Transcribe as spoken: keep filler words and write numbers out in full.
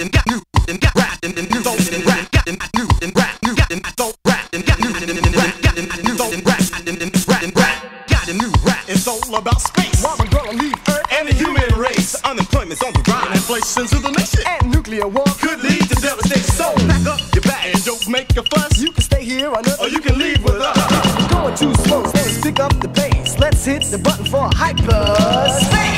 It's all about space. While we're gonna leave Earth and the human race. Unemployment's on the rise. Inflation to the nation. And nuclear war could lead to devastation. So pack up your bag and don't make a fuss. You can stay here on Earth, or you can leave with us. Going too slow, so let's pick up the pace. Let's hit the button for hyperspace.